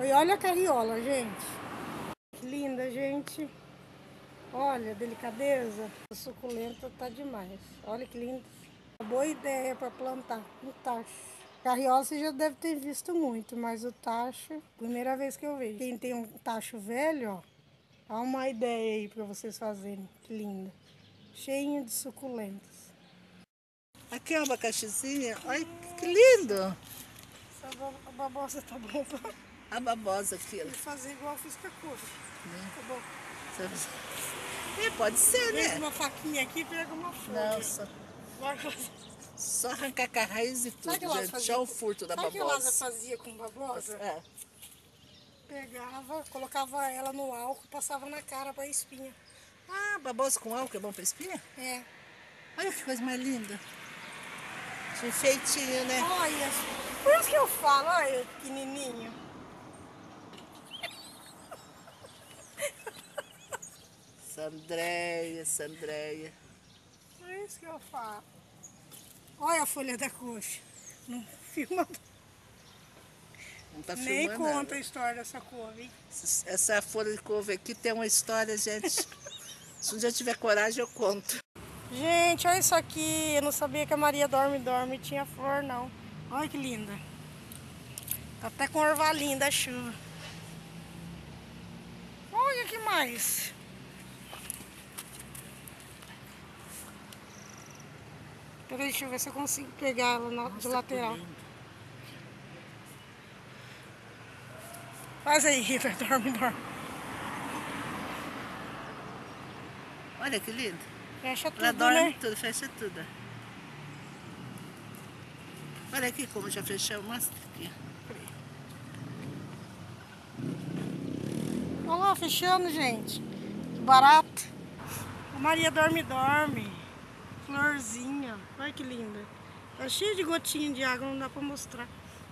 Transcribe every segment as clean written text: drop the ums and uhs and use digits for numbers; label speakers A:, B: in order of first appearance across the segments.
A: E olha a carriola, gente. Que linda, gente. Olha a delicadeza. A suculenta tá demais. Olha que linda. Uma boa ideia para plantar um tacho. Carriola você já deve ter visto muito, mas o tacho, primeira vez que eu vejo. Quem tem um tacho velho, ó, há uma ideia aí para vocês fazerem. Que linda. Cheinho de suculentas.
B: Aqui é um abacaxizinho. Olha que lindo.
A: Essa babosa tá bom pra
B: A babosa aqui.
A: fazer igual eu fiz com a couve. Tá bom.
B: Pode ser,
A: Pega
B: né?
A: uma faquinha aqui e pega uma folha.
B: Não, só arrancar com a raiz e tudo, gente. Só o furto da babosa.
A: Sabe o que a Lázara fazia com babosa?
B: É.
A: Pegava, colocava ela no álcool, passava na cara pra espinha.
B: Ah, babosa com álcool é bom pra espinha?
A: É.
B: Olha que coisa mais linda. De enfeitinho, né?
A: Olha, por isso que eu falo, olha, pequenininho.
B: Sandréia.
A: Por isso que eu falo. Olha a folha da coxa. Não filma.
B: Não tá
A: Nem
B: filmando
A: conta
B: nada.
A: a história dessa couve, hein?
B: Essa folha de couve aqui tem uma história, gente. Se um dia tiver coragem, eu conto.
A: Gente, olha isso aqui. Eu não sabia que a Maria dorme tinha flor, não. Olha que linda. Tá até com orvalinho da chuva. Olha que mais. Peraí, deixa eu ver se eu consigo pegar ela de lateral. Faz aí, Rita. Dorme.
B: Olha que lindo.
A: Fecha tudo,
B: Ela dorme
A: né?
B: tudo, fecha tudo. Olha aqui como já fechou. Mostra aqui.
A: Olha lá, fechando, gente. Que barato. A Maria dorme. Florzinha. Olha que linda. Tá cheio de gotinha de água, não dá pra mostrar.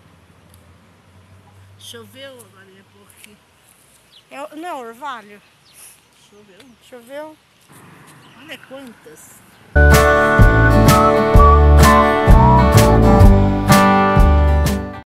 B: Choveu, Maria, por aqui.
A: Não, orvalho.
B: Choveu.
A: Choveu.
B: Olha quantas.